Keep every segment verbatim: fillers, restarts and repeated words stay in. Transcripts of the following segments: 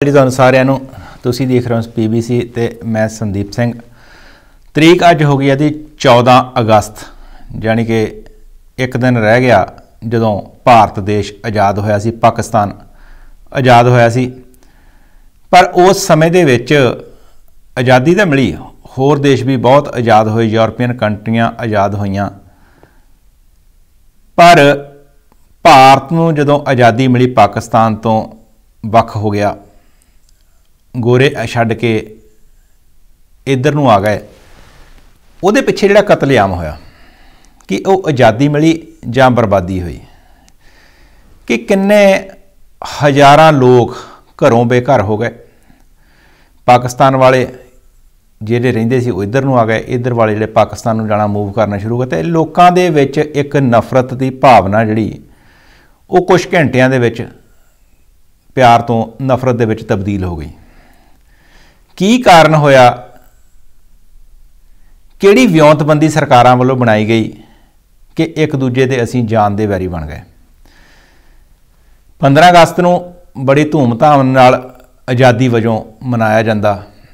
जी तुहानूं सारिआं नूं तुसीं देख रहे हो पी बी सी ते मैं संदीप सिंह। तरीक अज हो गई है चौदह अगस्त, यानी कि एक दिन रह गया जदों भारत देश आज़ाद होया सी, पाकिस्तान आज़ाद होया सी। पर उस समय दे विच आज़ादी तो मिली, होर देश भी बहुत आज़ाद होए, यूरोपीयन कंट्रियां आज़ाद होईयां, पर भारत नूं जदों आज़ादी मिली पाकिस्तान तो वख हो गया, गोरे छड्ड के इधर नूं आ गए। उहदे पिछे जिहड़ा कतलेआम होया कि वह आज़ादी मिली जां बर्बादी हुई, कि किन्ने हज़ारां लोग घरों बेघर हो गए। पाकिस्तान वाले ਜਿਹੜੇ ਰਹਿੰਦੇ ਸੀ ਉਹ ਇੱਧਰ ਨੂੰ ਆ ਗਏ, ਇੱਧਰ ਵਾਲੇ ਜਿਹੜੇ ਪਾਕਿਸਤਾਨ ਨੂੰ ਜਾਣਾ मूव करना शुरू करते। लोगों के विच एक नफरत की भावना जिहड़ी वो कुछ घंटिया दे विच प्यार तो नफरत दे विच तब्दील हो गई। की कारण होया? किहड़ी विਉਂਤਬੰਦੀ सरकारां वालों बनाई गई कि एक दूजे दे असीं जान दे वैरी बन गए। पंद्रह अगस्त नूं बड़ी धूम-धाम नाल आज़ादी वजों मनाया जांदा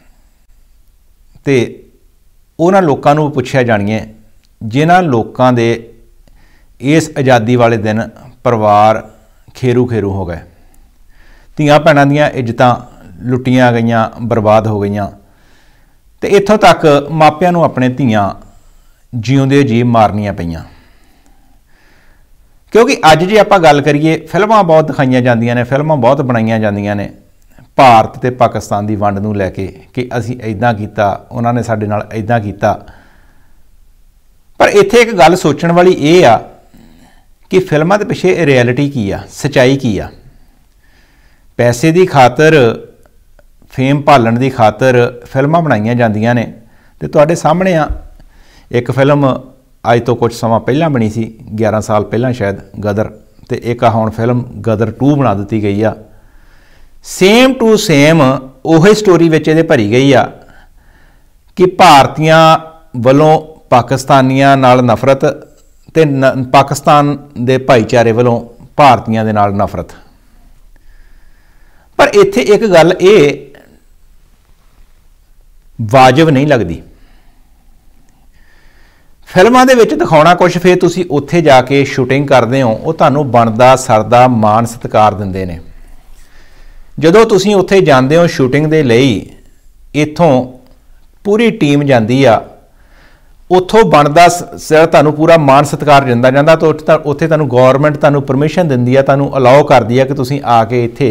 ते उन्हां लोकां नूं पुछया जाणीए जिन्हां लोकां दे इस आज़ादी वाले दिन परिवार खेरू खेरू हो गए, धीआं भैणां दीआं इज्जतां लुट्टियां गईयां, बर्बाद हो गईयां, ते इत्थों तक मापियां नूं अपने धीआं जिउंदे जी मारनियां पईयां। क्योंकि अज जे आपां गल करिए, फिल्मां बहुत दिखाईयां जांदियां ने, फिल्मां बहुत बनाईयां जांदियां ने भारत ते पाकिस्तान की वंड नूं लैके कि असीं इदां कीता, उन्हां ने साडे नाल इदां कीता। पर इत्थे एक गल सोचण वाली ये आ कि फिल्मां दे पिछे रियलिटी की आ, सच्चाई की आ। पैसे की खातर, फेम भालण की खातर फिल्मां बनाईयां जांदियां ने ते तुहाडे सामने आ एक फिल्म अज तो कुछ समा पहलां बनी सी, ग्यारह साल पहलां शायद, गदर, ते एक हुण फिल्म गदर टू बना दी गई आ। सेम टू सेम उही स्टोरी विच इहदे भरी गई आ कि भारतीयां वलों पाकिस्तानियां नाल नफरत ते न पाकिस्तान दे भाईचारे वलों भारतीयां दे नाल नफरत। पर इत्थे एक गल ये वाजिब नहीं लगदी। फिल्मां दे विच दिखाउणा कुछ, फिर तुसीं उत्थे जाके शूटिंग करदे हो, वो तुहानूं बनदा सरदा मान सत्कार दिंदे ने। जदों तुसीं उत्थे जांदे हो शूटिंग दे लई, इत्थों पूरी टीम जांदी आ, उत्थों बनदा तुहानूं पूरा मान सत्कार दिंदा जांदा, तो उत्थे तुहानूं गौरमेंट तुहानूं परमिशन दिंदी आ, तुहानूं अलाउ करदी आ कि तुसीं आके इत्थे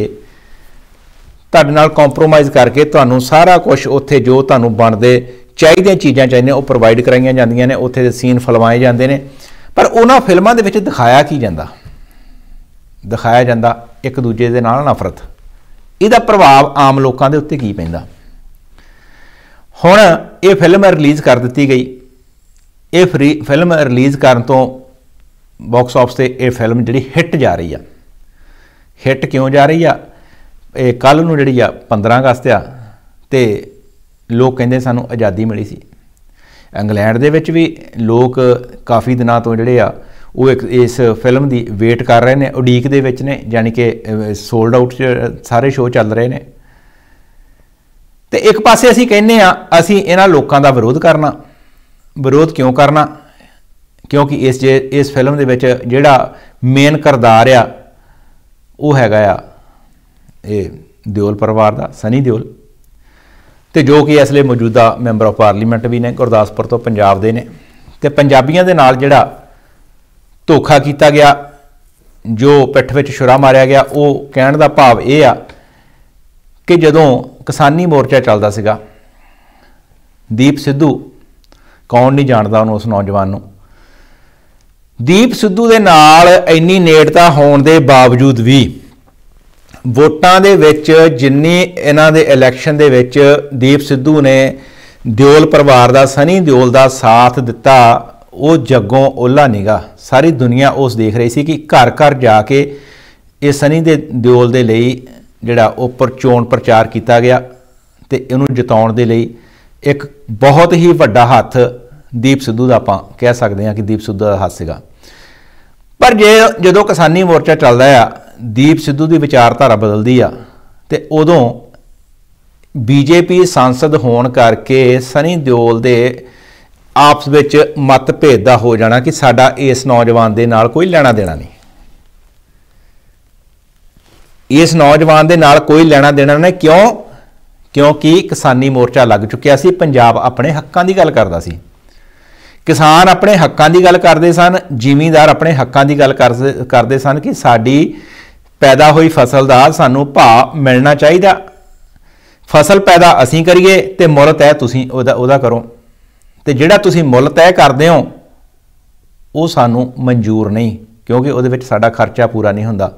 तुहाडे नाल कॉम्प्रोमाइज़ करके तुहानूं सारा कुछ उत्थे जो तुहानूं बनदे चाहीदियां चीज़ां चाहिए वो प्रोवाइड कराईयां जांदियां ने, उत्थे दे सीन फिल्माए जांदे ने। पर उन्हां फिल्मां दे विच दिखाया की जांदा? दिखाया जांदा एक दूजे दे नाल नफरत। इहदा प्रभाव आम लोगों के उत्ते की पैंदा? हुण ये फिल्म रिलीज़ कर दी गई। ये फ्री फिल्म रिलीज़ करन तो बॉक्स ऑफिस से ये फिल्म जिहड़ी हिट जा रही है। हिट क्यों जा रही है? ये कल नूं जिहड़ी आ पंद्रह अगस्त आ ते लोग कहिंदे सानूं आज़ादी मिली सी। इंग्लैंड दे विच भी लोग काफ़ी दिनों तो जिहड़े आ वो एक इस फिल्म की वेट कर रहे हैं, उड़ीक दे विच ने, यानी कि सोल्ड आउट सारे शो चल रहे हैं। तो एक पासे असीं कहने आ असीं इन्हां लोकां दा विरोध करना। विरोध क्यों करना? क्योंकि इस जे इस फिल्म दे विच जिहड़ा मेन किरदार आ वो हैगा आ ये दिओल परिवार दा, सनी दिओल, ते जो कि इसलिए मौजूदा मैंबर ऑफ पार्लीमेंट भी ने, गुरदासपुर तो पंजाब दे ने। ते पंजाबियों दे नाल जिहड़ा धोखा किया गया, जो पिठ विच छुरा मारिया गया, वो कहण दा भाव ये आ कि जदों किसानी मोर्चा चलदा सीगा, दीप सिद्धू, कौन नहीं जानदा उस नौजवान नूं, दीप सिद्धू दे नाल इन्नी नेड़ता होण दे बावजूद भी वोटां दे विच जिन्नी इन्हां दे इलैक्शन दे विच दीप सिद्धू ने दिओल परिवार दा, सनी दिओल दा साथ दिता, वो जगों ओला निगा। सारी दुनिया उस देख रही सी कि घर घर जाके ये सनी दे दिओल दे लई जिहड़ा उपर चोण प्रचार किया गया ते इहनूं जिताउण दे लई एक बहुत ही वड्डा हत्थ दीप सिद्धू दा आपां कह सकते हैं कि दीप सिद्धू दा हत्थ सीगा। पर जे जदों किसानी मोर्चा चलदा आ, दीप सिद्धू की विचारधारा बदलती आ, तो उदों बीजेपी सांसद होने करके सनी दिओल दे आपस विच मतभेद दा हो जाना कि साडा इस नौजवान दे नाल कोई लेना देना नहीं, इस नौजवान दे नाल कोई लेना देना नहीं। क्यों? क्योंकि किसानी मोर्चा लग चुकिया सी, पंजाब अपने हक्कां दी गल करदा सी, किसान अपने हक्कां दी गल करदे सन, जिमींदार अपने हक्कां दी गल करदे सन कि साडी पैदा हुई फसल दा सानू भाव मिलना चाहिदा, फसल पैदा असीं करिए ते मुल तय तुसीं ओहदा ओहदा करो, ते जिहड़ा तुसीं मुल तय करदे हो वो सानू मंजूर नहीं, क्योंकि उहदे विच साडा खर्चा पूरा नहीं हुंदा।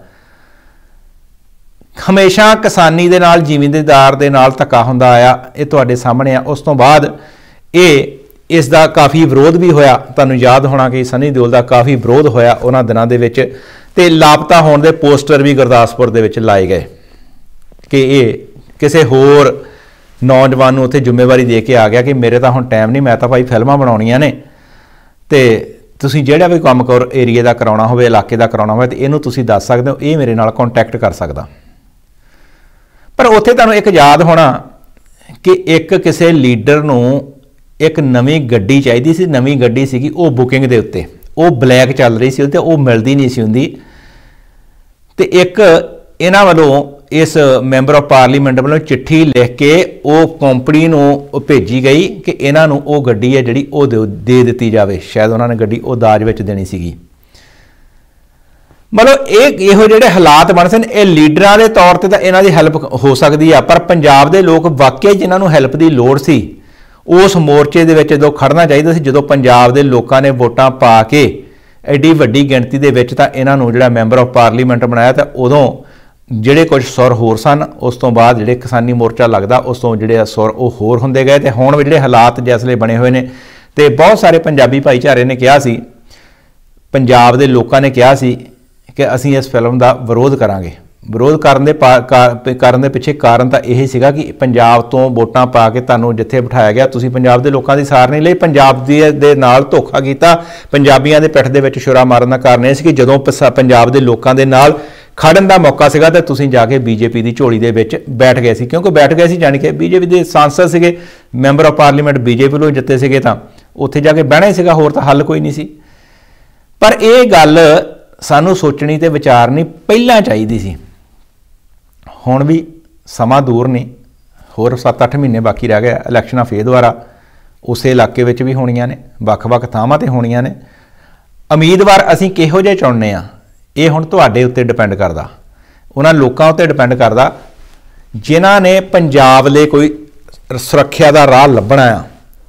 हमेशा किसानी दे नाल जिमींदार दे नाल धक्का हुंदा आया, ये तुहाडे सामने आ। उस तो बाद ये इस दा काफ़ी विरोध भी होया, तुहानूं याद होना कि सनी दिओल दा काफ़ी विरोध होया उन्हां दिनां दे विच, ते लापता होने दे पोस्टर भी गुरदासपुर दे विच लाए गए कि ये किसी होर नौजवान नूं उत्थे जिम्मेवारी दे के आ गया कि मेरे तां हुण टाइम नहीं, मैं तां भाई फिल्मां बनाउणियां ने, ते तुसीं जिहड़ा भी काम कर एरिए दा कराउणा होवे, इलाके दा कराउणा होवे, ते इहनूं तुसीं दस सकदे हो, ये मेरे नाल कॉन्टैक्ट कर सकदा। पर उत्थे तुहानूं एक याद होना कि एक किसी लीडर नूं एक नवीं गड्डी चाहिदी सी, नवीं गड्डी सीगी वो बुकिंग दे उत्ते, वो ब्लैक चल रही सी, वो मिलती नहीं सी हुंदी, ते एक इन्हां वालों इस मैंबर ऑफ पार्लीमेंट वालों चिट्ठी लिख के वो कंपनी नूं भेजी गई कि इन्हां नूं वो गड्डी है जिहड़ी वो दे दित्ती जावे, शायद उन्होंने गड्डी वो दाज विच देनी सीगी। मतलब एक इहो जिहड़े हालात बन सन, ये लीडरां दे तौर ते तां इन्हां दी हैल्प हो सकदी आ, पर पंजाब दे लोग वाकई जिन्हां नूं हैल्प दी लोड़ सी उस मोर्चे दे विच जदों खड़ना चाहिदा सी, जदों पंजाब दे लोकां ने वोटां पा के एडी वड्डी गिणती दे विच तां इन्हां नूं जिहड़ा मैंबर ऑफ पार्लीमेंट बनाया, तां उदों जिहड़े कुछ सुर होर सन, उस तो बाद जिहड़े किसानी मोर्चा लगदा उस तो जिहड़े सुर वो होर हुंदे गए, ते हुण जिहड़े हालात जिसले बने हुए ने, ते बहुत सारे पंजाबी भाईचारे ने कहा सी, पंजाब दे लोकां ने कहा सी कि असीं इस फिल्म का विरोध करांगे। विरोध करने दे कारण दे पिछे कारण तो यही सीगा कि पंजाब तो वोटां पा के तुहानूं जिथे बिठाया गया, तुसीं पंजाब दे लोकां दी सार नहीं लई, पंजाब दी दे नाल धोखा कीता, पंजाबियां दे पिठ दे विच छुरा मारन दा कारण इह सी कि जदों पंजाब दे लोकां दे नाल खड़न दा मौका सीगा ते तुसीं जाके बीजेपी दी झोली दे विच बैठ गए सी, क्योंकि बैठ गए सी जानी कि बीजेपी दे सांसद सीगे, मैंबर ऑफ पार्लीमेंट बीजेपी वालों जित्ते सीगे, तां उत्थे जाके बहना ही सीगा, होर तां हल कोई नहीं सी। पर यह गल सानू सोचनी ते विचारनी पहलां चाहीदी सी। हुण भी समा दूर नहीं, होर सत्त अठ महीने बाकी रह गए, इलैक्शनां फेर दुबारा उस इलाके विच भी होणीआं ने, वख-वख थावां ते होणीआं ने। उम्मीदवार असीं किहो जिहे चुणने आ, ये हुण तुहाडे उत्ते डिपेंड करदा, उन्हां लोकां उत्ते डिपेंड करदा जिन्हां ने पंजाब लई कोई सुरੱਖਿਆ दा राह ਲੱਭਣਾ आ,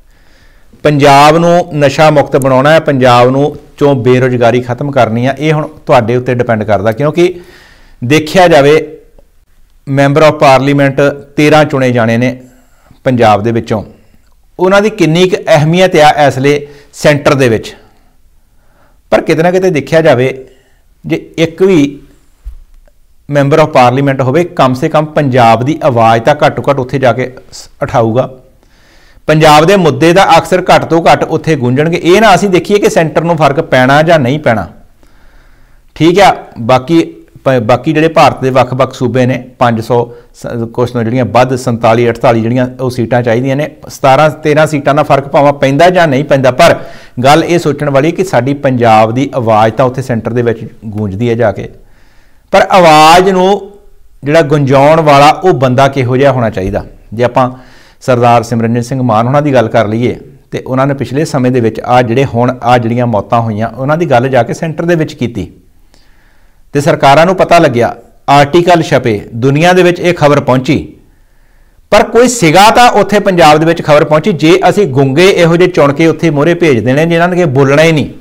पंजाब नूं नशा मुक्त बनाउणा है, पंजाब नूं चों बेरोजगारी खत्म करनी है, ये हुण तुहाडे उत्ते डिपेंड करदा। क्योंकि देखिया जावे मैंबर ऑफ पार्लीमेंट तेरह चुने जाने ने पंजाब दे विचों, उन्हां दी किन्नी क अहमियत आ इसले सेंटर दे विच, पर किते ना किते देखिया जावे जे एक भी मैंबर ऑफ पार्लीमेंट होवे, कम से कम पंजाब की आवाज़ तो घट्टो घट्ट उत्थे जाके उठाऊगा, पंजाब के मुद्दे का अक्सर घट तो घट उत्थे गूंजणगे। ये ना असीं देखिए कि सेंटर नूं फर्क पैना जां नहीं पैना, ठीक है। बाकी बाकी जिहड़े भारत के वख-वख सूबे ने पाँच सौ कुछ जिहड़ियां वध संताली अठताली जिहड़ियां वो सीटां चाहीदियां ने, सतारह तेरह सीटां का फर्क भावें पैंदा जां नहीं पैंदा, पर गल ये सोचण वाली कि साडी पंजाब की आवाज़ तो उत्थे सेंटर दे विच गूंजदी है जाके, पर आवाज़ नूं जिहड़ा गुंजाउण वाला वो बंदा किहो जिहा होना चाहिदा। जे आपां सरदार सिमरनजीत सिंह मान होना की गल कर लीए तो उन्होंने पिछले समय दे विच आ जिहड़े हुण आ जिहड़ियां मौतां होईयां उन्हां दी गल जाके सेंटर दे विच कीती ते सरकारां नूं पता लग्या, आर्टिकल छपे, दुनिया दे विच इह खबर पहुंची, पर कोई सिगा तां उत्थे पंजाब दे विच खबर पहुंची। जे असीं गुंगे इहो जिहे चुण के उत्थे मोहरे भेज देने जिन्हां ने बोलना ही नहीं,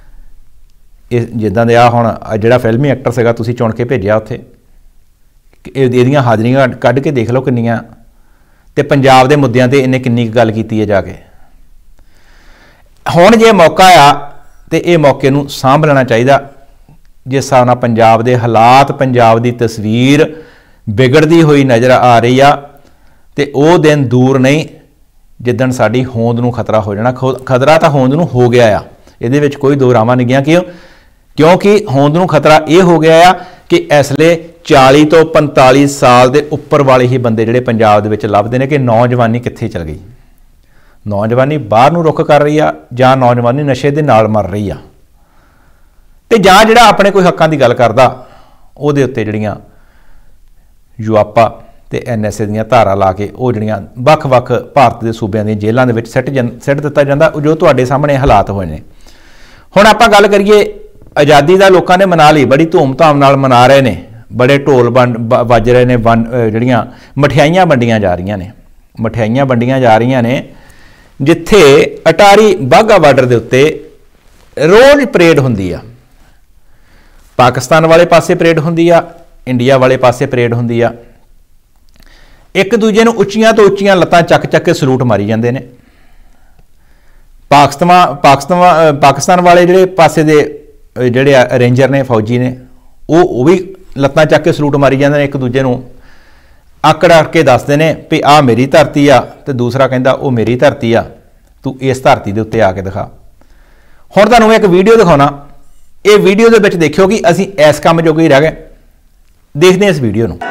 इह जिद्दां दे आ हुण जिहड़ा फिल्मी एक्टर सीगा तुसीं चुण के भेजिया उत्थे, इहदियां हाज़रियां कढ के देख लो किन्नियां, ते पंजाब दे मुद्दिआं ते इन्ने किन्नी गल कीती है जाके। हुण जे मौका आ ते इह मौके नूं सांभ लेना चाहिदा। जिस हिसाब नाल पंजाब दे हालात, पंजाब दी तस्वीर बिगड़दी हुई नज़र आ रही आ, ते ओह दिन दूर नहीं जिद्दण साडी होंद नूं खतरा हो जाना। खतरा तां होंद नूं हो गया आ, इहदे विच कोई दो रावां नहीं गया। क्यों? क्योंकि होंद नूं खतरा यह हो गया आ कि इसले चाली तो पैंताली साल के उपर वाले ही बंदे जिहड़े पंजाब दे विच लभदे ने कि नौजवानी कित्थे चल गई, नौजवानी बाहर नूं रुख कर रही आ जां नौजवानी नशे दे नाल मर रही आ, ते जां जिहड़ा अपने कोई हक्कां दी गल करदा उहदे उत्ते जिहड़ियां युआपा ते एन एस ए दीयां धारा ला के वो जिहड़ियां वख-वख भारत के सूबे दी जेलों के सिट जन सिट दिता जाता, जो तुहाडे सामने हालात होए ने। हुण आपां गल करिए आज़ादी का लोगों ने मना ली, बड़ी धूम-धाम नाल मना रहे ने, बड़े ढोल बन वज रहे ने, वन जिहड़ियां मठियाइयां वंडियां जा रही ने, मठियाइयां वंडियां जा रही ने, जिथे अटारी बाघा बार्डर के उत्ते रोज़ परेड हुंदी आ, पाकिस्तान वाले पासे परेड हुंदी आ, इंडिया वाले पासे परेड हुंदी आ, एक दूजे नूं उच्चियां तो उच्चियां लत्तां चक चक के सलूट मारी जांदे ने। पाकिस्तान पाकिस्तान पाकिस्तान वाले जिहड़े पासे दे जिहड़े रेंजर ने, फौजी ने, वो वो भी लत्तां चक के सलूट मारी जांदे ने, एक दूजे नूं आकड़ आड़ के दसदे ने भी आ मेरी धरती आ, ते दूसरा कहंदा वो मेरी धरती आ, तू इस धरती दे उत्ते आके दिखा। हुण तुहानूं मैं एक वीडियो दिखाउणा, ये वीडियो दे विच देखियो कि असीं इस काम जोगे ही रह गए। देखते हैं इस वीडियो नूं।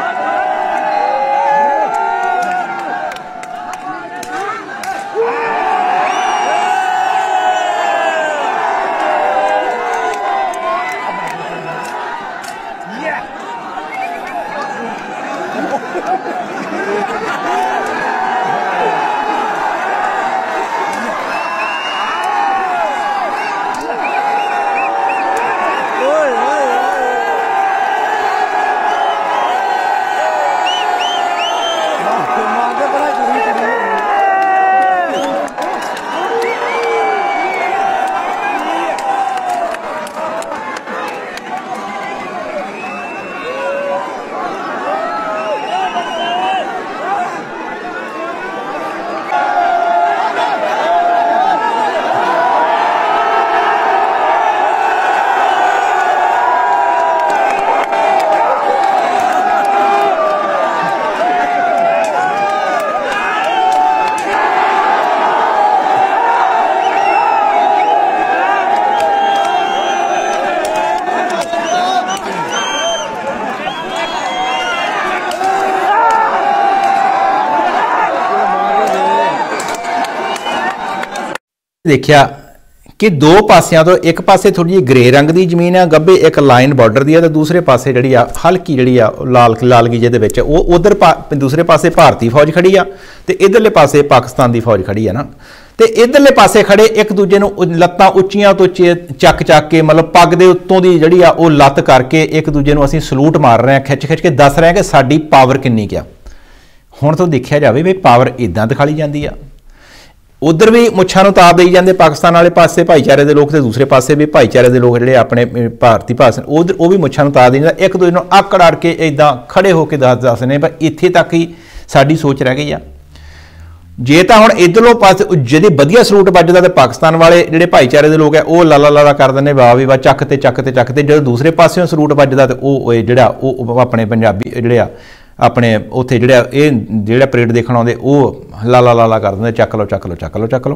देखिया कि दो पासियां तो एक पासे थोड़ी जी ग्रे रंग की जमीन है गब्बे, एक लाइन बॉर्डर दी है, तो दूसरे पासे जिहड़ी आ हल्की जिहड़ी आ लाल लालगी जिहदे विच वो उधर पा, दूसरे पासे भारतीय फौज खड़ी आ ते इधरले पासे पाकिस्तान की फौज खड़ी है ना। तो इधरले पासे खड़े एक दूजे नूं लत्तां उच्चियां तो उच्चे चक चक के मतलब पग दे उत्तों दी जिहड़ी आ वो लत्त करके एक दूजे नूं असीं सलूट मार रहे हैं, खिच खिच के दस रहे हैं कि साडी पावर किन्नी क्या। हुण तो देखिया जावे भी पावर इदां दिखाई जाती आ, उधर भी मुछां नूं ताप देई जांदे पाकिस्तान वाले पासे भाईचारे के लोग, तो दूसरे पासे भी भाईचारे के लोग जिहड़े अपने भारतीय भाषा उधर वो भी मुछां नूं ताप देई जांदे, एक दूजे नूं आकड़ आड़ के इदां खड़े होकर दस दस ने पर इत्थे तक ही साडी सोच रह गई आ। जे तां हुण इधरलों पासे जिहदी वधिया सलूट वजदा तो पाकिस्तान वाले जिहड़े भाईचारे के लोग है वो लाला लाला कर दिंदे, वाह भी वाह चक ते चक ते चक ते, जो दूसरे पासों सलूट वजदा तो वो जिहड़ा वो अपने पंजाबी जिहड़े आ अपने उत्थे जिहड़ा ये जिहड़ा परेड देखण आउंदे वो लाला लाला कर दिंदे, चक लो चक लो चक लो चक लो।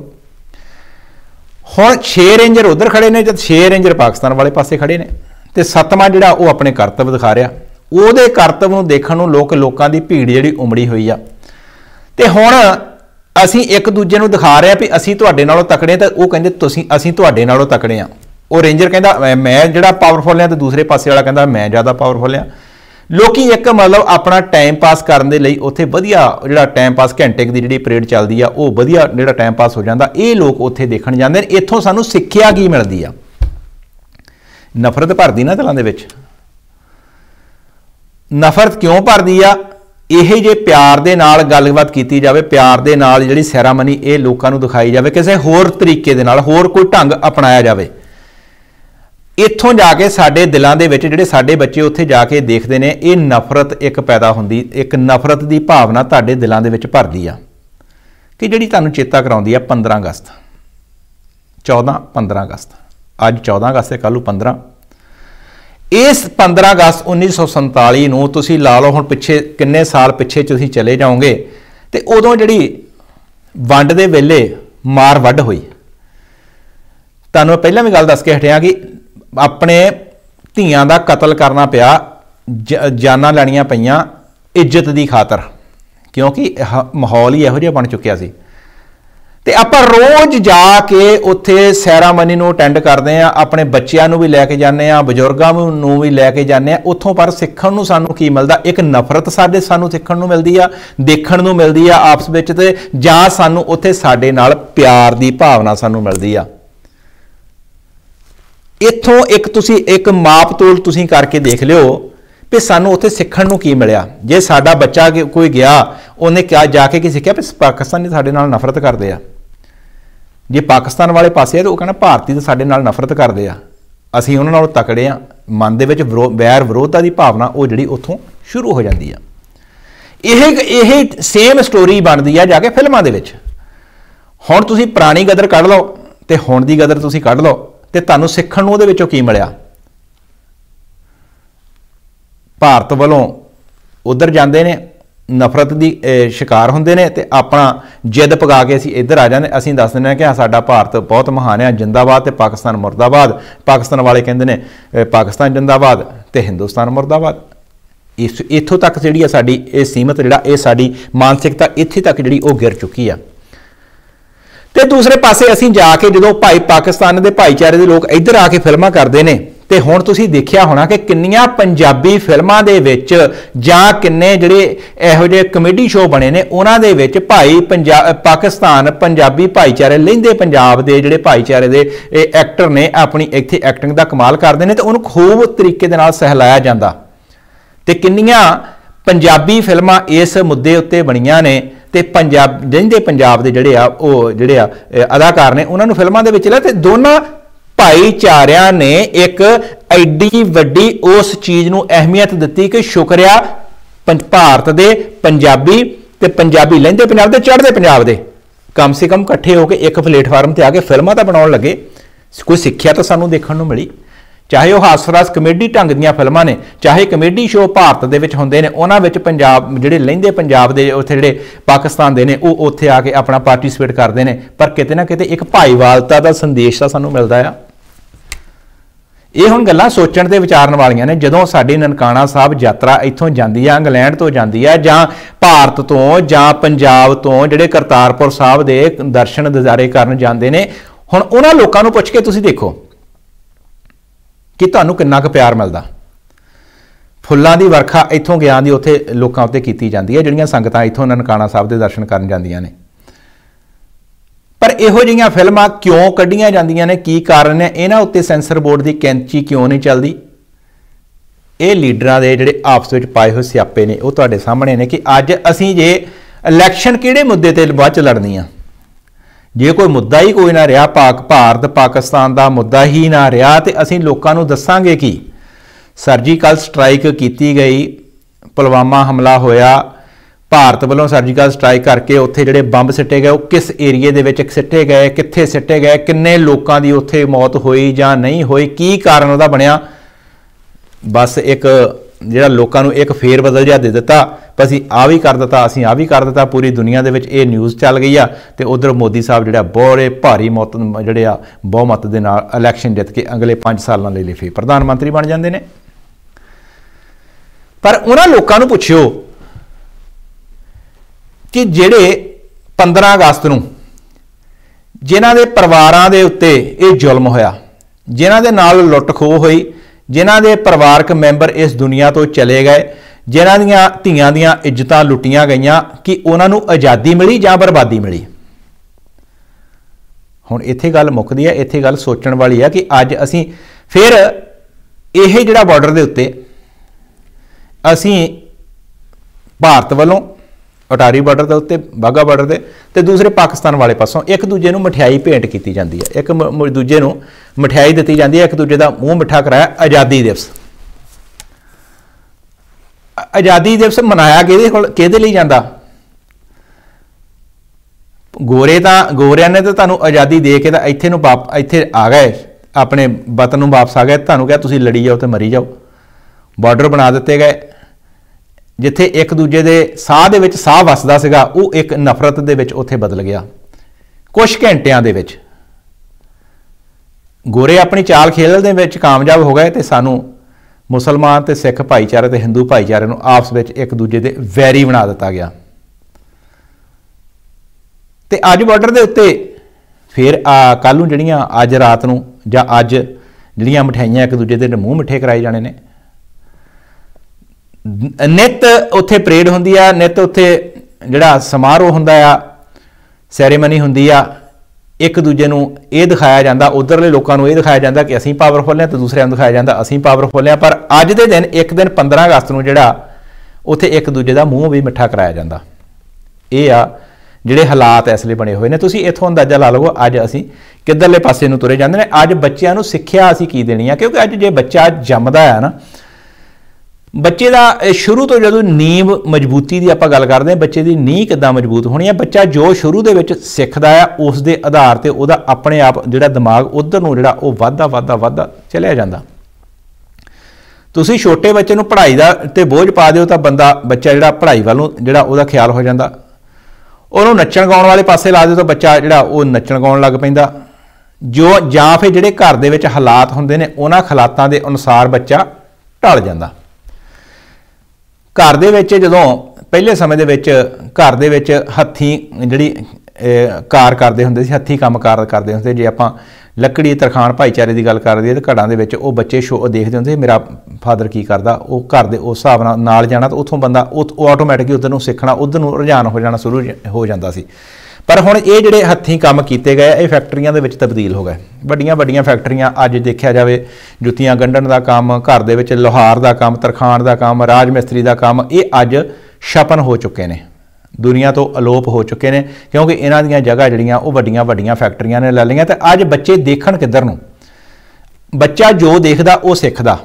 हुण छे रेंजर उधर खड़े ने ते छे रेंजर पाकिस्तान वाले पासे खड़े ने, ते सतवां जिहड़ा वो अपने करतब दिखा रहा, उहदे करतब नूं देखण नूं लोक लोकां दी भीड़ जिहड़ी उमड़ी होई आ। ते हुण असीं एक दूजे नूं दिखा रहे भी असीं तुहाडे नालों तकड़े, ते वो कहंदे तुसीं असीं तुहाडे नालों तकड़े आ। वो रेंजर कहंदा मैं जिहड़ा पावरफुल आ, ते दूसरे पासे वाला कहंदा मैं ज़्यादा पावरफुल आ। लोग एक मतलब अपना टाइम पास करने लई उत्थे वधिया जिहड़ा टाइम पास घंटे की जिहड़ी परेड चलदी आ वो वधिया जिहड़ा टाइम पास हो जाता, ये लोग उत्थे देखण जांदे ने। इत्थों सानूं सिੱਖਿਆ की मिलदी आ, नफरत भरदी ना दिलां दे विच। नफरत क्यों भरदी आ? ਇਹ ਜੇ प्यार दे नाल गलबात की जाए, प्यार दे नाल जिहड़ी सैरामनी ये लोगों नूं दिखाई जाए, किसी होर तरीके दे नाल होर कोई ढंग अपनाया जाए, इत्थों जाके साडे दिलां दे विच जिहड़े साडे बच्चे उत्थे जाके देखते हैं, ये नफरत एक पैदा हुंदी, एक नफरत की भावना तुहाडे दिलां दे विच भरदी आ कि जिहड़ी तुहानूं चेता कराउंदी आ पंद्रह अगस्त चौदह पंद्रह अगस्त अज चौदह अगस्त है, कल पंद्रह। इस पंद्रह अगस्त उन्नीस सौ संताली नूं तुसीं ला लो, हुण पिछे किन्ने साल पिछे तुसीं चले जाओगे, तो उदों जिहड़ी वंड दे वेले मार वड्ड होई। तुहानूं पहलां भी गल दस के हटिया कि अपने धीआं दा कतल करना पिया ਜ ਜਾਨਾਂ ਲੈਣੀਆਂ ਪਈਆਂ ਇੱਜ਼ਤ ਦੀ ਖਾਤਰ, ਕਿਉਂਕਿ ਮਾਹੌਲ ਹੀ ਇਹੋ ਜਿਹਾ ਬਣ ਚੁੱਕਿਆ ਸੀ। ਤੇ ਆਪਾਂ ਰੋਜ਼ ਜਾ ਕੇ ਉੱਥੇ ਸੈਰਾਮਨੀ ਨੂੰ ਅਟੈਂਡ ਕਰਦੇ ਆ, ਆਪਣੇ ਬੱਚਿਆਂ ਨੂੰ ਵੀ ਲੈ ਕੇ ਜਾਂਦੇ ਆ, ਬਜ਼ੁਰਗਾਂ ਨੂੰ ਵੀ ਲੈ ਕੇ ਜਾਂਦੇ ਆ। ਉੱਥੋਂ ਪਰ ਸਿੱਖਣ ਨੂੰ ਸਾਨੂੰ ਕੀ ਮਿਲਦਾ? ਇੱਕ ਨਫ਼ਰਤ ਸਾਡੇ ਸਾਨੂੰ ਸਿੱਖਣ ਨੂੰ ਮਿਲਦੀ ਆ, ਦੇਖਣ ਨੂੰ ਮਿਲਦੀ ਆ ਆਪਸ ਵਿੱਚ, ਤੇ ਜਾਂ ਸਾਨੂੰ ਉੱਥੇ ਸਾਡੇ ਨਾਲ ਪਿਆਰ ਦੀ ਭਾਵਨਾ ਸਾਨੂੰ ਮਿਲਦੀ ਆ। ਇੱਥੋਂ ਇੱਕ ਤੁਸੀਂ ਇੱਕ ਮਾਪ ਤੋਲ ਤੁਸੀਂ ਕਰਕੇ ਦੇਖ ਲਿਓ ਵੀ ਸਾਨੂੰ ਉੱਥੇ ਸਿੱਖਣ ਨੂੰ ਕੀ ਮਿਲਿਆ। ਜੇ ਸਾਡਾ ਬੱਚਾ ਕੋਈ ਗਿਆ, ਉਹਨੇ ਕਿਹਾ ਜਾ ਕੇ ਕੀ ਸਿੱਖਿਆ? ਵੀ ਪਾਕਿਸਤਾਨੀ ਸਾਡੇ ਨਾਲ ਨਫ਼ਰਤ ਕਰਦੇ ਆ। ਜੇ ਪਾਕਿਸਤਾਨ ਵਾਲੇ ਪਾਸੇ ਆ ਤਾਂ ਉਹ ਕਹਿੰਦਾ ਭਾਰਤੀ ਤਾਂ ਸਾਡੇ ਨਾਲ ਨਫ਼ਰਤ ਕਰਦੇ ਆ, ਅਸੀਂ ਉਹਨਾਂ ਨਾਲੋਂ ਤਕੜੇ ਆ। ਮਨ ਦੇ ਵਿੱਚ ਵੈਰ ਵਿਰੋਧਤਾ ਦੀ ਭਾਵਨਾ ਉਹ ਜਿਹੜੀ ਉੱਥੋਂ ਸ਼ੁਰੂ ਹੋ ਜਾਂਦੀ ਆ। ਇਹ ਇਹ ਸੇਮ ਸਟੋਰੀ ਬਣਦੀ ਆ ਜਾ ਕੇ ਫਿਲਮਾਂ ਦੇ ਵਿੱਚ। ਹੁਣ ਤੁਸੀਂ ਪੁਰਾਣੀ ਗਦਰ ਕੱਢ ਲਓ ਤੇ ਹੁਣ ਦੀ ਗਦਰ ਤੁਸੀਂ ਕੱਢ ਲਓ, ਤੇ ਤੁਹਾਨੂੰ ਸਿੱਖਣ ਨੂੰ ਉਹਦੇ ਵਿੱਚੋਂ ਕੀ ਮਿਲਿਆ? ਭਾਰਤ ਵੱਲੋਂ ਉਧਰ ਜਾਂਦੇ ਨੇ, ਨਫ਼ਰਤ ਦੀ ਸ਼ਿਕਾਰ ਹੁੰਦੇ ਨੇ, ਤੇ ਆਪਣਾ ਜਿੱਦ ਪਗਾ ਕੇ ਅਸੀਂ ਇੱਧਰ ਆ ਜਾਂਦੇ। ਅਸੀਂ ਦੱਸ ਦਿੰਦੇ ਹਾਂ ਕਿ ਸਾਡਾ ਭਾਰਤ ਬਹੁਤ ਮਹਾਨ ਹੈ, ਜਿੰਦਾਬਾਦ, ਤੇ ਪਾਕਿਸਤਾਨ ਮੁਰਦਾਬਾਦ। ਪਾਕਿਸਤਾਨ ਵਾਲੇ ਕਹਿੰਦੇ ਨੇ ਪਾਕਿਸਤਾਨ ਜਿੰਦਾਬਾਦ ਤੇ ਹਿੰਦੁਸਤਾਨ ਮੁਰਦਾਬਾਦ। ਇਸ ਇੱਥੋਂ ਤੱਕ ਜਿਹੜੀ ਆ ਸਾਡੀ ਇਹ ਸੀਮਤ ਜਿਹੜਾ ਇਹ ਸਾਡੀ ਮਾਨਸਿਕਤਾ ਇੱਥੇ ਤੱਕ ਜਿਹੜੀ ਉਹ ਗਿਰ ਚੁੱਕੀ ਆ। ਤੇ ਦੂਸਰੇ ਪਾਸੇ ਅਸੀਂ ਜਾ ਕੇ ਜਦੋਂ ਭਾਈ ਪਾਕਿਸਤਾਨ ਦੇ ਭਾਈਚਾਰੇ ਦੇ ਲੋਕ ਇੱਧਰ ਆ ਕੇ ਫਿਲਮਾਂ ਕਰਦੇ ਨੇ, ਤੇ ਹੁਣ ਤੁਸੀਂ ਦੇਖਿਆ ਹੋਣਾ ਕਿ ਕਿੰਨੀਆਂ ਪੰਜਾਬੀ ਫਿਲਮਾਂ ਦੇ ਵਿੱਚ ਜਾਂ ਕਿੰਨੇ ਜਿਹੜੇ ਇਹੋ ਜਿਹੇ ਕਮੇਡੀ ਸ਼ੋਅ ਬਣੇ ਨੇ, ਉਹਨਾਂ ਦੇ ਵਿੱਚ ਭਾਈ ਪੰਜਾਬ ਪਾਕਿਸਤਾਨ ਪੰਜਾਬੀ ਭਾਈਚਾਰੇ ਲਹਿੰਦੇ ਪੰਜਾਬ ਦੇ ਜਿਹੜੇ ਭਾਈਚਾਰੇ ਦੇ ਇਹ ਐਕਟਰ ਨੇ ਆਪਣੀ ਇੱਥੇ ਐਕਟਿੰਗ ਦਾ ਕਮਾਲ ਕਰਦੇ ਨੇ, ਤੇ ਉਹਨੂੰ ਖੂਬ ਤਰੀਕੇ ਦੇ ਨਾਲ ਸਹਿਲਾਇਆ ਜਾਂਦਾ। ਤੇ ਕਿੰਨੀਆਂ ਪੰਜਾਬੀ ਫਿਲਮਾਂ ਇਸ ਮੁੱਦੇ ਉੱਤੇ ਬਣੀਆਂ ਨੇ, ਤੇ ਪੰਜਾਬ ਲਹਿੰਦੇ ਪੰਜਾਬ ਦੇ ਜਿਹੜੇ ਆ ਉਹ ਜਿਹੜੇ ਆ ਅਦਾਕਾਰ ਨੇ ਉਹਨਾਂ ਨੂੰ ਫਿਲਮਾਂ ਦੇ ਵਿੱਚ ਲਿਆ। ਤੇ ਦੋਨਾਂ ਭਾਈਚਾਰਿਆਂ ਨੇ ਇੱਕ ਐਡੀ ਵੱਡੀ ਉਸ ਚੀਜ਼ ਨੂੰ ਅਹਿਮੀਅਤ ਦਿੱਤੀ ਕਿ ਸ਼ੁਕਰਿਆ ਭਾਰਤ ਦੇ ਪੰਜਾਬੀ ਤੇ ਪੰਜਾਬੀ ਲਹਿੰਦੇ ਪੰਜਾਬ ਦੇ ਚੜ੍ਹਦੇ ਪੰਜਾਬ ਦੇ ਕਮ ਸੇ ਕਮ ਇਕੱਠੇ ਹੋ ਕੇ ਇੱਕ ਪਲੇਟਫਾਰਮ ਤੇ ਆ ਕੇ ਫਿਲਮਾਂ ਤਾਂ ਬਣਾਉਣ ਲੱਗੇ। ਕੋਈ ਸਿੱਖਿਆ ਤਾਂ ਸਾਨੂੰ ਦੇਖਣ ਨੂੰ ਮਿਲੀ। ਚਾਹੇ ਉਹ ਹਾਸਰਸ ਕਮੇਡੀ ਢੰਗ ਦੀਆਂ ਫਿਲਮਾਂ ਨੇ, ਚਾਹੇ ਕਮੇਡੀ ਸ਼ੋਅ ਭਾਰਤ ਦੇ ਵਿੱਚ ਹੁੰਦੇ ਨੇ, ਉਹਨਾਂ ਵਿੱਚ ਪੰਜਾਬ ਜਿਹੜੇ ਲਹਿੰਦੇ ਪੰਜਾਬ ਦੇ ਉੱਥੇ ਜਿਹੜੇ ਪਾਕਿਸਤਾਨ ਦੇ ਨੇ ਉਹ ਉੱਥੇ ਆ ਕੇ ਆਪਣਾ ਪਾਰਟੀਸਪੇਟ ਕਰਦੇ ਨੇ। ਪਰ ਕਿਤੇ ਨਾ ਕਿਤੇ ਇੱਕ ਭਾਈਵਾਲਤਾ ਦਾ ਸੰਦੇਸ਼ ਤਾਂ ਸਾਨੂੰ ਮਿਲਦਾ ਆ। ਇਹ ਹੁਣ ਗੱਲਾਂ ਸੋਚਣ ਤੇ ਵਿਚਾਰਨ ਵਾਲੀਆਂ ਨੇ। ਜਦੋਂ ਸਾਡੀ ਨਨਕਾਣਾ ਸਾਹਿਬ ਯਾਤਰਾ ਇੱਥੋਂ ਜਾਂਦੀ ਆ, ਇੰਗਲੈਂਡ ਤੋਂ ਜਾਂਦੀ ਆ, ਜਾਂ ਭਾਰਤ ਤੋਂ ਜਾਂ ਪੰਜਾਬ ਤੋਂ ਜਿਹੜੇ ਕਰਤਾਰਪੁਰ ਸਾਹਿਬ ਦੇ ਦਰਸ਼ਨ ਦਿਦਾਰੇ ਕਰਨ ਜਾਂਦੇ ਨੇ, ਹੁਣ ਉਹਨਾਂ ਲੋਕਾਂ ਨੂੰ ਪੁੱਛ ਕੇ ਤੁਸੀਂ ਦੇਖੋ ਕਿ ਤੁਹਾਨੂੰ ਕਿੰਨਾ ਕੁ ਪਿਆਰ ਮਿਲਦਾ। ਫੁੱਲਾਂ ਦੀ ਵਰਖਾ ਇੱਥੋਂ ਗਿਆਨ ਦੀ ਉੱਥੇ ਲੋਕਾਂ ਉੱਤੇ ਕੀਤੀ ਜਾਂਦੀ ਹੈ, ਜਿਹੜੀਆਂ ਸੰਗਤਾਂ ਇੱਥੋਂ ਨਨਕਾਣਾ ਸਾਹਿਬ ਦੇ ਦਰਸ਼ਨ ਕਰਨ ਜਾਂਦੀਆਂ ਨੇ। ਪਰ ਇਹੋ ਜਿਹੀਆਂ ਫਿਲਮਾਂ ਕਿਉਂ ਕੱਢੀਆਂ ਜਾਂਦੀਆਂ ਨੇ? ਕੀ ਕਾਰਨ ਹੈ? ਇਹਨਾਂ ਉੱਤੇ ਸੈਂਸਰ ਬੋਰਡ ਦੀ ਕੈਂਚੀ ਕਿਉਂ ਨਹੀਂ ਚੱਲਦੀ? ਇਹ ਲੀਡਰਾਂ ਦੇ ਜਿਹੜੇ ਆਪਸ ਵਿੱਚ ਪਾਏ ਹੋਏ ਸਿਆਪੇ ਨੇ ਉਹ ਤੁਹਾਡੇ ਸਾਹਮਣੇ ਨੇ ਕਿ ਅੱਜ ਅਸੀਂ ਜੇ ਇਲੈਕਸ਼ਨ ਕਿਹੜੇ ਮੁੱਦੇ ਤੇ ਬਾਅਦ ਚ ਲੜਨੀ ਆ, ਜੇ ਕੋਈ ਮੁੱਦਾ ਹੀ ਕੋਈ ਨਾ ਰਿਹਾ, ਪਾਕ ਭਾਰਤ ਪਾਕਿਸਤਾਨ ਦਾ ਮੁੱਦਾ ਹੀ ਨਾ ਰਿਹਾ, ਤੇ ਅਸੀਂ ਲੋਕਾਂ ਨੂੰ ਦੱਸਾਂਗੇ ਕਿ ਸਰਜੀਕਲ ਸਟ੍ਰਾਈਕ ਕੀਤੀ ਗਈ, ਪੁਲਵਾਮਾ ਹਮਲਾ ਹੋਇਆ, ਭਾਰਤ ਵੱਲੋਂ ਸਰਜੀਕਲ ਸਟ੍ਰਾਈਕ ਕਰਕੇ ਉੱਥੇ ਜਿਹੜੇ ਬੰਬ ਸਿੱਟੇ ਗਏ ਉਹ ਕਿਸ ਏਰੀਏ ਦੇ ਵਿੱਚ ਸਿੱਟੇ ਗਏ, ਕਿੱਥੇ ਸਿੱਟੇ ਗਏ, ਕਿੰਨੇ ਲੋਕਾਂ ਦੀ ਉੱਥੇ ਮੌਤ ਹੋਈ ਜਾਂ ਨਹੀਂ ਹੋਈ, ਕੀ ਕਾਰਨ ਉਹਦਾ ਬਣਿਆ। ਬਸ ਇੱਕ ਜਿਹੜਾ ਲੋਕਾਂ ਨੂੰ ਇੱਕ ਫੇਰ ਬਦਲ ਜਿਹਾ ਦੇ ਦਿੱਤਾ, ਅਸੀਂ ਆ ਵੀ ਕਰ ਦਿੱਤਾ, ਅਸੀਂ ਆ ਵੀ ਕਰ ਦਿੱਤਾ। ਪੂਰੀ ਦੁਨੀਆ ਦੇ ਵਿੱਚ ਇਹ ਨਿਊਜ਼ ਚੱਲ ਗਈ ਆ। ਤੇ ਉਧਰ ਮੋਦੀ ਸਾਹਿਬ ਜਿਹੜਾ ਬੜੇ ਭਾਰੀ ਮਤ ਜਿਹੜੇ ਆ ਬਹੁਮਤ ਦੇ ਨਾਲ ਇਲੈਕਸ਼ਨ ਜਿੱਤ ਕੇ ਅਗਲੇ ਪੰਜ ਸਾਲਾਂ ਲਈ ਫੇਰ ਪ੍ਰਧਾਨ ਮੰਤਰੀ ਬਣ ਜਾਂਦੇ ਨੇ। ਪਰ ਉਹਨਾਂ ਲੋਕਾਂ ਨੂੰ ਪੁੱਛਿਓ ਕਿ ਜਿਹੜੇ ਪੰਦਰਾਂ ਅਗਸਤ ਨੂੰ ਜਿਨ੍ਹਾਂ ਦੇ ਪਰਿਵਾਰਾਂ ਦੇ ਉੱਤੇ ਇਹ ਜ਼ੁਲਮ ਹੋਇਆ, ਜਿਨ੍ਹਾਂ ਦੇ ਨਾਲ ਲੁੱਟ ਖੋਹ ਹੋਈ, ਜਿਨ੍ਹਾਂ ਦੇ ਪਰਿਵਾਰਕ ਮੈਂਬਰ ਇਸ ਦੁਨੀਆ ਤੋਂ ਚਲੇ ਗਏ, ਜਿਨ੍ਹਾਂ ਦੀਆਂ ਧੀਆਂ ਦੀਆਂ ਇੱਜ਼ਤਾਂ ਲੁੱਟੀਆਂ ਗਈਆਂ, ਕਿ ਉਹਨਾਂ ਨੂੰ ਆਜ਼ਾਦੀ ਮਿਲੀ ਜਾਂ ਬਰਬਾਦੀ ਮਿਲੀ? ਹੁਣ ਇੱਥੇ ਗੱਲ ਮੁੱਕਦੀ ਹੈ। ਇੱਥੇ ਗੱਲ ਸੋਚਣ ਵਾਲੀ ਹੈ ਕਿ ਅੱਜ ਅਸੀਂ ਫਿਰ ਇਹ ਜਿਹੜਾ ਬਾਰਡਰ ਦੇ ਉੱਤੇ ਅਸੀਂ ਭਾਰਤ ਵੱਲੋਂ ਅਟਾਰੀ ਬਾਰਡਰ ਦੇ ਉੱਤੇ, ਬਾਘਾ ਬਾਰਡਰ ਦੇ, ਤੇ ਦੂਸਰੇ ਪਾਕਿਸਤਾਨ ਵਾਲੇ ਪਾਸੋਂ ਇੱਕ ਦੂਜੇ ਨੂੰ ਮਠਿਆਈ ਭੇਂਟ ਕੀਤੀ ਜਾਂਦੀ ਹੈ, ਇੱਕ ਦੂਜੇ ਨੂੰ ਮਠਿਆਈ ਦਿੱਤੀ ਜਾਂਦੀ ਹੈ, ਇੱਕ ਦੂਜੇ ਦਾ ਮੂੰਹ ਮਿੱਠਾ ਕਰਾਇਆ। ਆਜ਼ਾਦੀ ਦਿਵਸ, ਆਜ਼ਾਦੀ ਦਿਵਸ ਮਨਾਇਆ ਕਿਹਦੇ ਕੋਲ ਕਿਹਦੇ ਲਈ ਜਾਂਦਾ? ਗੋਰੇ ਤਾਂ ਗੋਰਿਆਂ ਨੇ ਤਾਂ ਤੁਹਾਨੂੰ ਆਜ਼ਾਦੀ ਦੇ ਕੇ ਤਾਂ ਇੱਥੇ ਨੂੰ ਵਾਪ ਇੱਥੇ ਆ ਗਏ, ਆਪਣੇ ਵਤਨ ਨੂੰ ਵਾਪਸ ਆ ਗਏ। ਤੁਹਾਨੂੰ ਕਿਹਾ ਤੁਸੀਂ ਲੜੀ ਜਾਓ ਤੇ ਮਰੀ ਜਾਓ। ਬਾਰਡਰ ਬਣਾ ਦਿੱਤੇ ਗਏ, ਜਿੱਥੇ ਇੱਕ ਦੂਜੇ ਦੇ ਸਾਹ ਦੇ ਵਿੱਚ ਸਾਹ ਵਸਦਾ ਸੀਗਾ ਉਹ ਇੱਕ ਨਫ਼ਰਤ ਦੇ ਵਿੱਚ ਉੱਥੇ ਬਦਲ ਗਿਆ ਕੁਝ ਘੰਟਿਆਂ ਦੇ ਵਿੱਚ। ਗੋਰੇ ਆਪਣੀ ਚਾਲ ਖੇਲ ਦੇ ਵਿੱਚ ਕਾਮਯਾਬ ਹੋ ਗਏ ਤੇ ਸਾਨੂੰ मुसलमान ते सिख भाईचारे ते हिंदू भाईचारे नूं आपस में एक दूजे के वैरी बना दिता गया। तो अज बॉर्डर के उत्ते फिर कल नूं जिहड़ियां अज रात नूं जां अज जिहड़ियां मिठाइयां एक दूजे के मूँह मिठे कराए जाने ने। नित उत्थे परेड हुंदी आ, नित उत्थे जिहड़ा समारोह हुंदा आ, सैरेमनी हुंदी आ, एक दूजे नूं ये दिखाया जाता, उधरले लोगों को यह दिखाया जाता कि असीं पावरफुल हैं, तो दूसरे दिखाया जाता असीं पावरफुल हैं। पर अज दे दिन एक दिन पंद्रह अगस्त नूं जिहड़ा उत्थे एक दूजे का मूँह भी मिठा कराया जाता। ये आ जिहड़े हालात इसलिए बने हुए हैं। तुसीं इत्थों अंदाजा ला लवो अज असीं किधरले पासे नूं तुरे जांदे ने। अज बच्चों नूं सिक्ख्या असीं की देनी है, क्योंकि अज जे बच्चा जम्मदा है ना, बच्चे का शुरू तो जो नींव मजबूती की आप गल करते हैं, बच्चे की नींह किद्दां मजबूत होनी है। बच्चा जो शुरू के सीखता है उस दे आधार पर वह अपने आप जो दिमाग उधर नूं जिहड़ा वो वधदा वधदा वधदा चलिया जांदा। तुसीं छोटे बच्चे नूं पढ़ाई दा ते बोझ पा दिओ तो बंदा बच्चा जिहड़ा पढ़ाई वालों जिहड़ा उहदा ख्याल हो जांदा। उहनूं नच्चण गाउण वाले पासे ला दिओ तो बच्चा जिहड़ा वो नच्चण गाउण लग पैंदा। जो जां फिर जिहड़े घर दे विच हालात हुंदे ने उन्हां हालातां दे अनुसार बच्चा ढल जांदा। घर दे विच जदों पहले समय दे विच घर दे विच हत्थीं जिहड़ी कार करदे हुंदे सी, हत्थीं काम कार करदे हुंदे। जे आपां लकड़ी तरखान भाईचारे की गल कर दईए तो घरां दे विच वो बच्चे शो देखते हुंदे मेरा फादर की करदा, वो घर दे उस हिसाब नाल नाल जाना, तो उत्थों बंदा वो आटोमैटिकली उधर नूं सीखना, उधर नूं रुझान हो जाना शुरू हो जाता सी। पर हुण ये जिहड़े हत्थीं काम कीते गए ये फैक्ट्रियां दे विच तब्दील हो गए। वड्डियां वड्डियां फैक्ट्रियां अज देखिया जाए, जुत्तियां गंढण का काम, घर दे विच लोहार का काम, तरखान का काम, राज मिस्त्री का काम, ये अज छपन हो चुके हैं, दुनिया तो अलोप हो चुके हैं। क्योंकि इन्हां दीयां जगह जिहड़ियां वो वड्डियां वड्डियां फैक्ट्रियां ने लै लईआं। ते अज बच्चे देखण किधर नूं, बच्चा जो देखदा वो सिੱਖਦਾ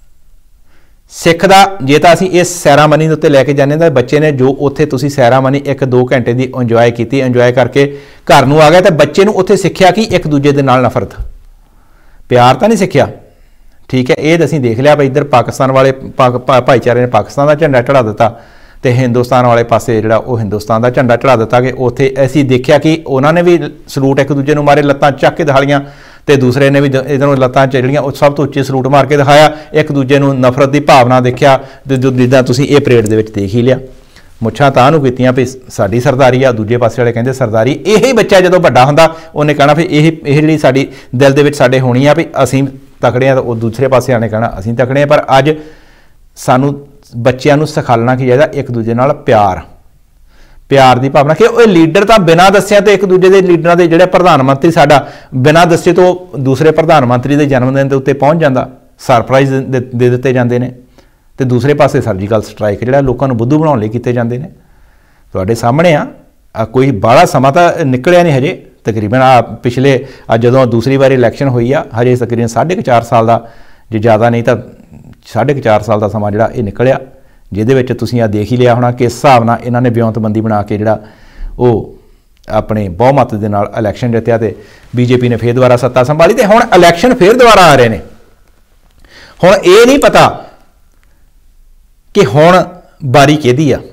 सिੱਖਦਾ। जे तो असीं इस सैरामनी दे उत्ते लैके जाने तो बच्चे ने जो उत्थे तुसीं सैरामनी एक दो घंटे की इंजॉय की, इंजॉय करके घर नूं आ गया, तो बच्चे नूं उत्थे सिੱਖਿਆ कि एक दूजे दे नाल नफरत, प्यार तो नहीं सिੱਖਿਆ। ठीक है, ये असीं देख लिया भाई इधर पाकिस्तान वाले भाईचारे ने पाकिस्तान का झंडा चढ़ा दिता, तो हिंदुस्तान वाले पासे जिहड़ा वो हिंदुस्तान का झंडा चढ़ा दिता। कि उत्थे असीं देखिया कि उन्होंने भी सलूट एक दूजे नूं मारे, लत्तां चक के दिखालियां, तो दूसरे ने भी इधरों लत्तां चढ़ियां वो सब तो उच्चे सलूट मार के दिखाया, एक दूजे नूं नफरत की भावना देखिया। तो जो जिद्दां तुसीं ये परेड दे विच देख ही लिया, मुछां तां नूं कीतियां भी साडी सरदारी आ, दूजे पासे वाले कहंदे सरदारी। यही बच्चा जदों वड्डा हुंदा उन्हें कहना भी यही यह जिहड़ी साडी दिल दे विच साडे होनी आ भी असीं तकड़े आ, तो दूसरे पासे आने कहना असीं तकड़े आ। पर अज सानूं बच्चों नूं सिखाना की चाहिए एक दूजे नाल प्यार, प्यार की भावना। कि वो लीडर तो बिना दस्सिया तो एक दूजे के लीडर के जोड़े प्रधानमंत्री साडा बिना दस्से तो दूसरे प्रधानमंत्री के जन्मदिन के उत्ते पहुँच जाता, सरप्राइज दे, दे दिते जाते हैं। तो दूसरे पासे सर्जिकल स्ट्राइक जिहड़ा लोगों को बुद्धू बनाने लई कीते जाते हैं। तुहाडे सामने आ, कोई बाहला समा तो निकलिया नहीं हजे, तकरीबन आ पिछले अज जदों दूसरी बार इलैक्शन हुई आ, हजे तकरीबन साढ़े क चार साल का, जे ज़्यादा नहीं तो साढ़े क चार साल का समा जिहड़ा ये निकलिया, जिहदे विच तुसीं आ देख ही लिया होना किस हिसाब नाल इन्हां ने ब्योंतबंदी बना के जिहड़ा वो अपने बहुमत दे नाल इलैक्शन जित्तिया, ते बीजेपी ने फिर दोबारा सत्ता संभाली, ते हुण इलैक्शन फिर दोबारा आ रहे हैं। हुण ये नहीं पता कि हुण बारी किहदी आ,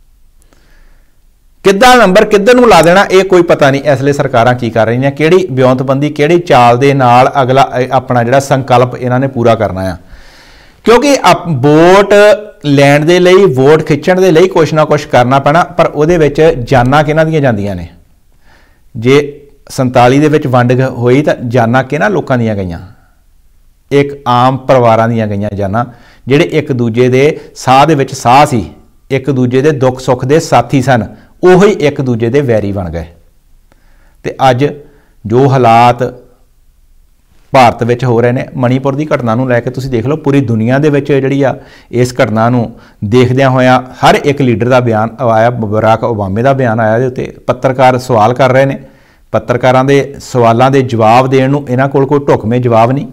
किद्दां नंबर किधर नूं ला देना, ये कोई पता नहीं। इसलिए सरकारां की कर रही हैं, किहड़ी ब्योंतबंदी किहड़ी चाल दे नाल अगला अपना जिहड़ा संकल्प इन्हां ने पूरा करना है। क्योंकि आप वोट लैण दे लई, वोट खिच्चण दे लई कुछ ना कुछ करना पैना, पर उहदे विच जानां किहनां दीयां जांदियां ने। जे संताली दे विच वंड होई तां जानां किहनां लोकां दीयां गईयां, एक आम परिवारां दीयां गईयां जानां, जिहड़े एक दूजे दे साह दे विच साह सी, एक दूजे दे दुख सुख दे साथी सन, ਉਹੀ एक दूजे दे वैरी बन गए। तो अज जो हालात भारत विच हो रहे हैं, मणिपुर की घटना नूं लैके तुसीं देख लो, पूरी दुनिया दे विच जिहड़ी आ इस घटना नूं देखदिआं होइआं हर एक लीडर का बयान आया, बराक ओबामे का बयान आया, उत्ते पत्रकार सवाल कर रहे हैं, पत्रकारां दे सवालों के जवाब देण नूं इन्हां कोल कोई ढुकवें जवाब नहीं।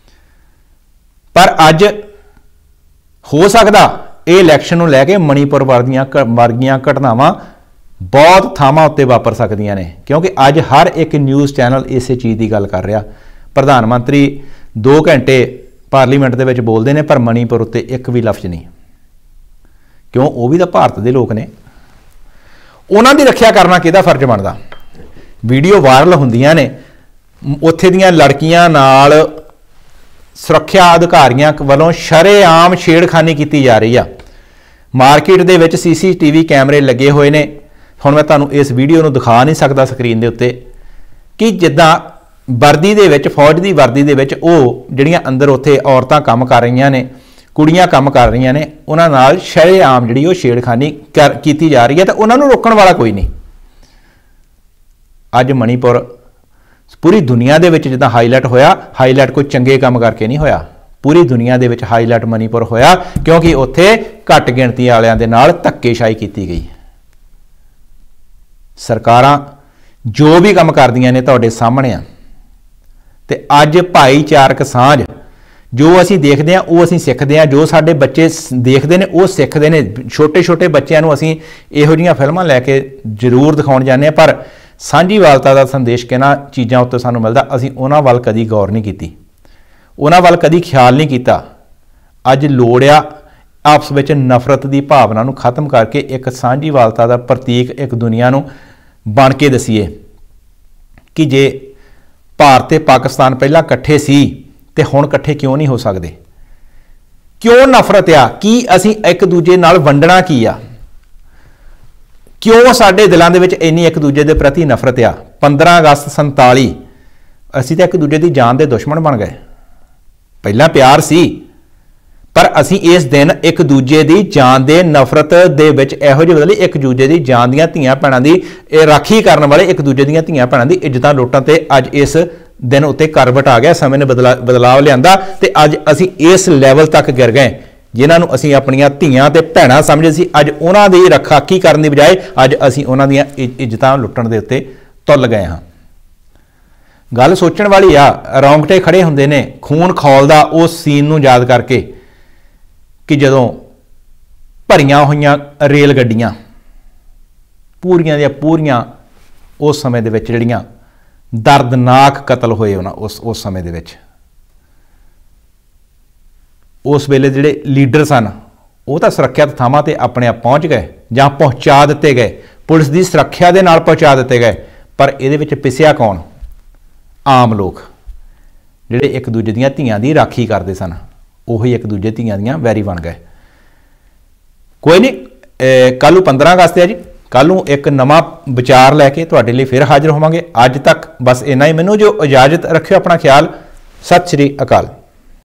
पर अज हो सकदा ये इलैक्शन नूं लैके मणिपुर वर्गियां वर्गियां घटनावां बहुत थावां उत्ते वापर सकदियां ने, क्योंकि अज हर एक न्यूज़ चैनल इस चीज़ की गल कर रहा। प्रधानमंत्री दो घंटे पार्लीमेंट दे विच बोलदे ने, पर मणिपुर उत्ते एक भी लफ्ज़ नहीं। क्यों? वो भी तो भारत के लोग ने, उन्हां दी रक्षा करना किहदा फर्ज बनदा। वीडियो वायरल हुंदियां ने, उत्थे दीयां लड़कियां नाल सुरक्षा अधिकारियों वालों शरेआम छेड़खानी की जा रही है। मार्केट दे विच सी सी टी वी कैमरे लगे हुए ने। हुण मैं तुहानूं इस वीडियो नूं दिखा नहीं सकता स्क्रीन दे उत्ते कि जिद्दां वर्दी दे विच फौज दी वर्दी दे विच ओह जिहड़ियां अंदर उत्थे औरतां काम कर रहीआं ने, कुड़ियां काम कर रहीआं ने, उन्हां नाल शरेआम जिहड़ी ओह छेड़खानी कर कीती जा रही है, तो उन्हां नूं रोकण वाला कोई नहीं। अज मणिपुर पूरी दुनिया दे विच जिद्दां हाईलाइट होया, हाईलाइट कोई चंगे काम करके नहीं होया, पूरी दुनिया दे विच हाईलाइट मणिपुर होया क्योंकि उत्थे घट गिणती वालियां दे नाल धक्केशाही कीती गई। सरकारां जो भी काम करदियां ने तुहाडे सामणे आ, ते अज भाईचारक सांझ जो असीं देखदे हां वो असीं सिੱਖਦੇ हां, जो साडे बच्चे देखदे ने वो सिੱਖਦੇ ने। छोटे छोटे बच्चों नूं असीं इहो जिहियां फिल्मां लैके जरूर दिखाउण जांदे हां, पर सांझीवालता दा संदेश किहਨਾਂ चीज़ां उत्ते सानूं मिलदा, असीं उन्हां वल कदी गौर नहीं कीती, उन्हां वल कदी ख्याल नहीं कीता। अज लोड़ आ आपस विच नफरत की भावना नूं खत्म करके एक सांझीवालता दा प्रतीक एक दुनिया नूं बण के दसीए कि जे भारत ते पाकिस्तान पहलां इकट्ठे सी ते हुण इकट्ठे क्यों नहीं हो सकते? क्यों नफरत आ? की असीं एक दूजे नाल वंडना की आ? क्यों साडे दिलां दे विच इन्नी एक दूजे दे प्रति नफरत आ? पंद्रह अगस्त संताली असीं तां एक दूजे दी जान दे दुश्मन बन गए। पहला प्यार सी, पर असीं इस दिन एक दूजे दी जान दे नफरत दे विच इहो जिही बदली, एक दूजे दी जान दियां धीआं भैणां दी राखी करन वाले एक दूजे दियां धीआं भैणां दी इज्जतां लुੱਟਣ ते अज इस दिन उत्ते करवट आ गया। समय ने बदला बदलाव लिआंदा ते अज असीं इस लैवल तक गिर गए जिन्हां नूं असीं अपणीआं धीआं ते भैणां समझदे सी, अज उन्हां दी रखाकी करन दी बजाय अज असीं उन्हां दियां इज्जतां लुੱਟਣ दे उत्ते तुल गए हां। गल सोचण वाली आ, रौंगटे खड़े हुंदे ने, खून खौलदा उस सीन नूं याद करके कि जदों भरियां होईयां रेल गड्डियां पूरियां ਦੀਆਂ पूरियां उस समय दे विच जिहड़ियां दर्दनाक कतल होए उन्हां उस उस समय दे विच, उस वेले जिहड़े लीडर सन वो तां सुरੱਖਿਅਤ ਥਾਵਾਂ ते अपने आप पहुँच गए जां पहुँचा दिते गए, पुलिस की सुरक्षा के नाल पहुँचा दिते गए, पर इहदे विच पिसिया कौन? आम लोग जिहड़े एक दूजे दीयां धीआं दी राखी करते सन, ਉਹੀ एक दूजे ਧੀਆਂ ਦੀਆਂ ਵੈਰੀ बन गए। कोई नहीं, कल पंद्रह अगस्त है जी, कल एक नवा विचार लैके तुहाडे लई फिर हाजिर होवांगे। अज तक बस इन्ना ही, मैनूं जो इजाजत रखियो, अपना ख्याल। सत श्री अकाल।